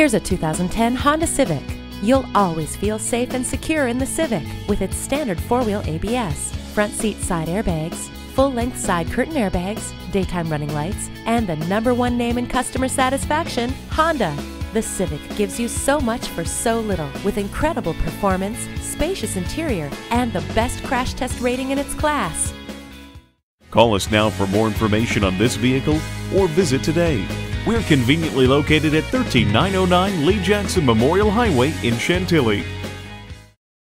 Here's a 2010 Honda Civic. You'll always feel safe and secure in the Civic with its standard 4-wheel ABS, front seat side airbags, full-length side curtain airbags, daytime running lights, and the #1 name in customer satisfaction, Honda. The Civic gives you so much for so little with incredible performance, spacious interior, and the best crash test rating in its class. Call us now for more information on this vehicle or visit today. We're conveniently located at 13909 Lee Jackson Memorial Highway in Chantilly.